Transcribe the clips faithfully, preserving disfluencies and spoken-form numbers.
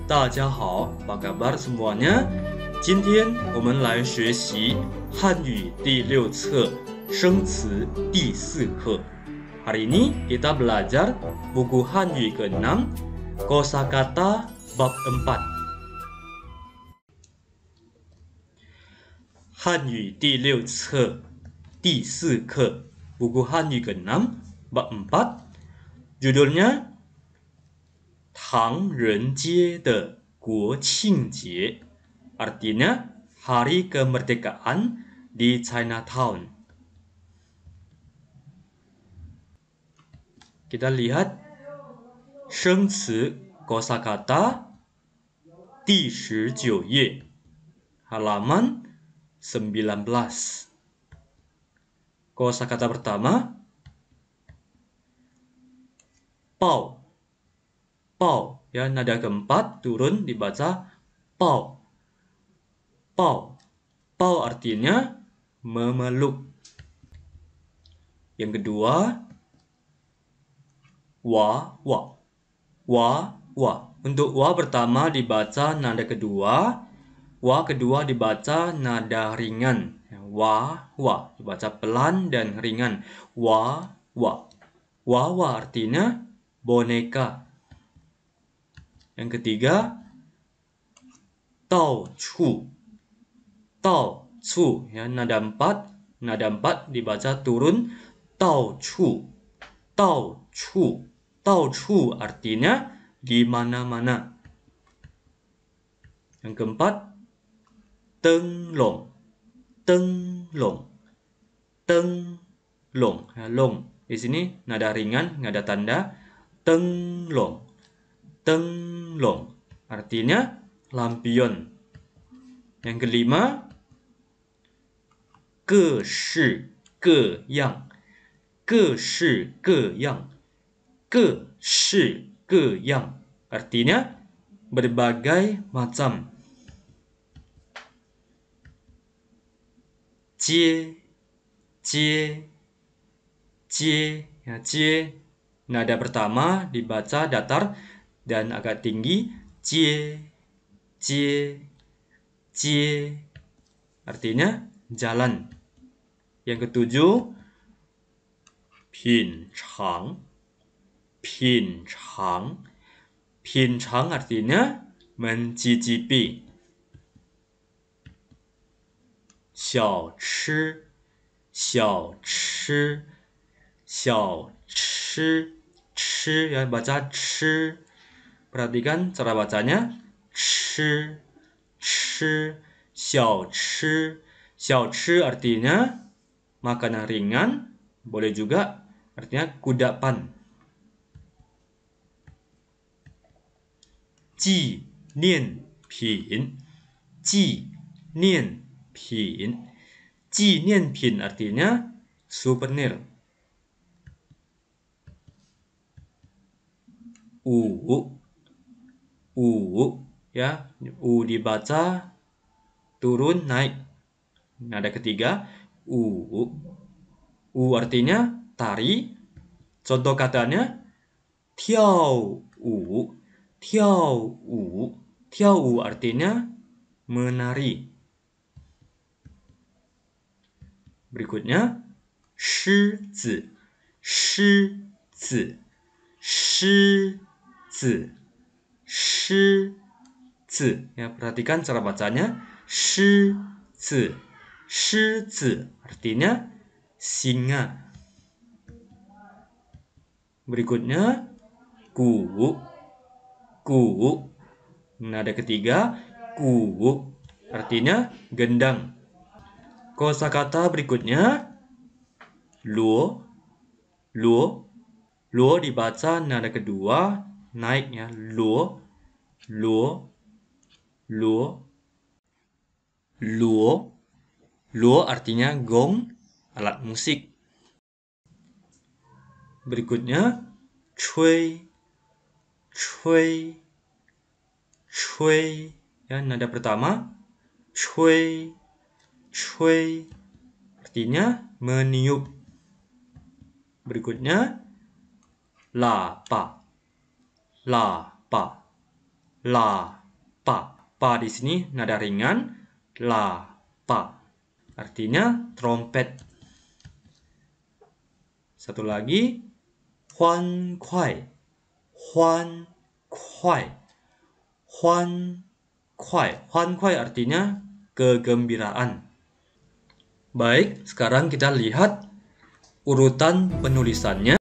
大家好, apa kabar semuanya? 今天我们来学习汉语第六册生词第四课. Hari ini kita belajar buku Hanyu keenam, kosakata bab empat. Hanyu第六册第四课, buku Hanyu keenam, bab empat. Judulnya唐人街的国庆节, artinya hari kemerdekaan di Chinatown. Kita lihat 生词 kosakata 第十九页 halaman sembilan belas. Kosakata pertama, pao. Pao, ya, nada keempat turun dibaca pao. Pao. Pao artinya memeluk. Yang kedua, wa wa. Wa wa. Untuk wa pertama dibaca nada kedua, wa kedua dibaca nada ringan. Wa wa dibaca pelan dan ringan. Wa wa. Wa wa artinya boneka. Yang ketiga, tao chu. Tao chu, ya, nada empat, nada empat dibaca turun tao chu. Tao chu. Tao chu artinya di mana-mana. Yang keempat, tenglong. Tenglong. Tenglong, ya, long. Di sini nada ringan, nggak ada tanda. Tenglong. Tenglong artinya lampion. Yang kelima, ke shi ke yang. Ke shi ke yang. Ke shi ke yang artinya berbagai macam. Jie jie jie, ya, jie nada pertama dibaca datar dan agak tinggi. Jie jie jie artinya jalan. Yang ketujuh, pincang. Pincang. Pincang artinya mencicipi. Xiao chi. Xiao chi. Xiao chi. Chi, ya, baca chi. Perhatikan cara bacanya. Chi. Chi. Xiao chi. Xiao chi artinya makanan ringan. Boleh juga artinya kudapan. Ji nian pin. Ji nian pin. Ji nian pin artinya souvenir. U. U, ya, u dibaca turun naik. Nada ketiga, u. U artinya tari. Contoh katanya tiao u. Tiao u. Tiao u artinya menari. Berikutnya, shi zi. Shi zi. Shi zi. Shi zi, ya, perhatikan cara bacanya. Shi zi. Shi zi artinya singa. Berikutnya, ku. Ku nada ketiga, ku artinya gendang. Kosakata berikutnya, luo. Luo. Luo dibaca nada kedua naiknya. Luo. Luo. Luo. Luo. Luo artinya gong, alat musik. Berikutnya, cui. Cui. Cui, ya, nada pertama. Cui. Cui artinya meniup. Berikutnya, lapa. Lapa. la, pa. Pa di sini nada ringan, la, pa. Artinya trompet. Satu lagi, huan kuai. Huan kuai. Huan kuai. Huan kuai artinya kegembiraan. Baik, sekarang kita lihat urutan penulisannya.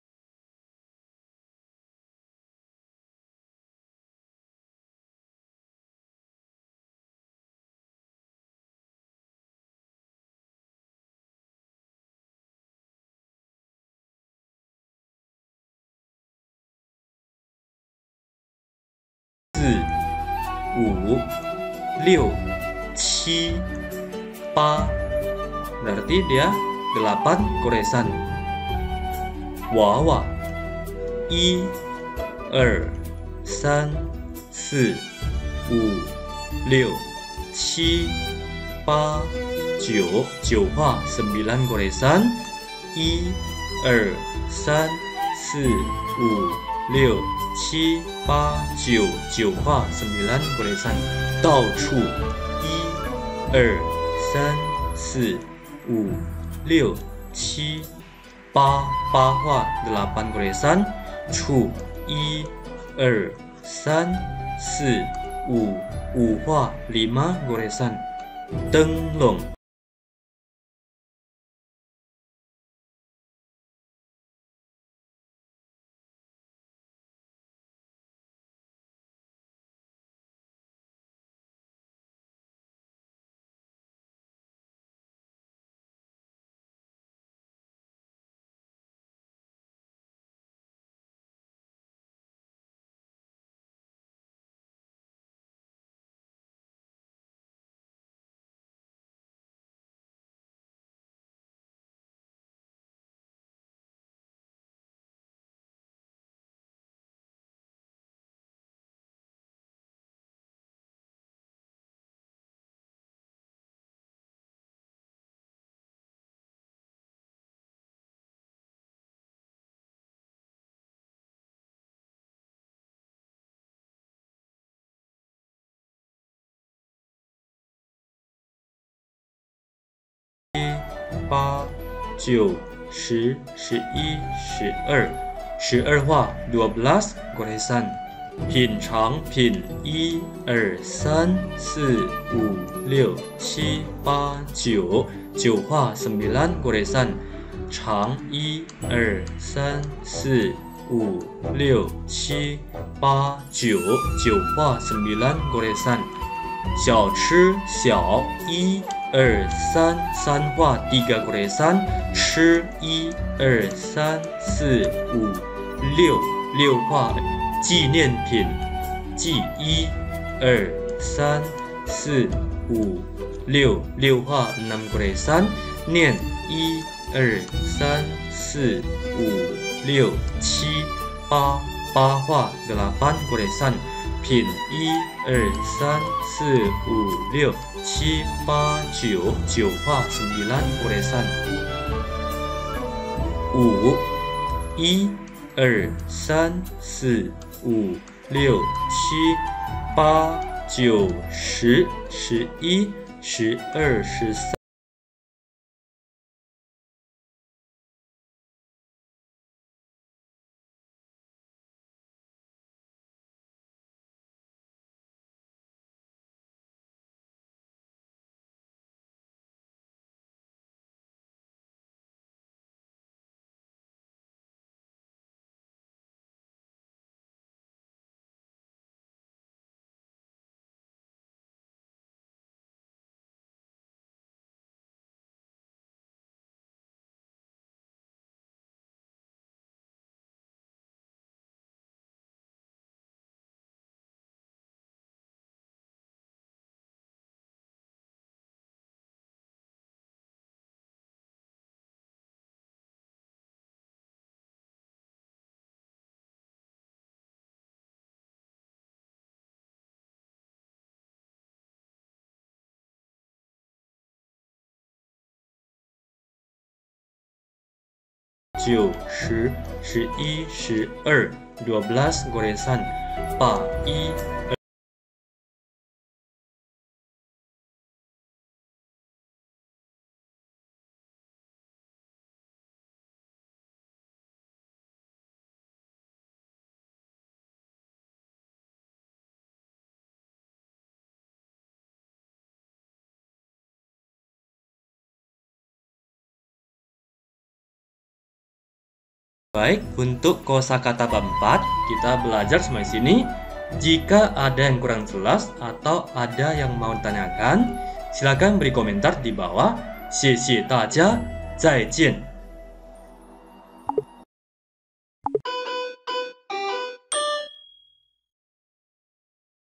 Wu, liu, qi, pa. Berarti dia delapan goresan. Wawa, i, er, san, si, wu, liu, qi, pa, jiu. Jiu hua sembilan goresan. I, er, san, si, wu, liu, qi, pa, jiu. Jiu hua sembilan goresan. Dao chu, i, er, san, si, wu, liu, qi, pa. Pa hua delapan goresan. Chu, i, er, san, si, wu. Wu hua lima goresan. Denglong,八, 九, 十, 十一, 十二. 十二画 dua belas goresan. 品长品 一, 二, 三, 四, 五, 六, 七, 八, 九. 九画 sembilan goresan. 长 一, 二, 三, 四, 五, 六, 七, 八, 九. 九画 sembilan goresan. 小吃小 一, 二, 三, 三画 tiga goresan. 吃 一, 二, 三, 四, 五, 六. 六画纪念品纪 一, 二, 三, 四, 五, 六. 六画 enam goresan. 念 一, 二, 三, 四, 五, 六, 七, 八. 八画 delapan goresan. 品 一, 二, 三, 四, 五, 六, 七, 八, 九. 九画 sembilan goresan. 五 一, 二, 三, 四, 五, 六, 七, 八, 九, 十, 十一, 十二, 十三. 九, 十, 十一, 十二, dua belas goresan. 八, 一, Baik, untuk kosakata keempat, kita belajar sampai sini. Jika ada yang kurang jelas atau ada yang mau ditanyakan, silakan beri komentar di bawah. 谢谢大家，再见。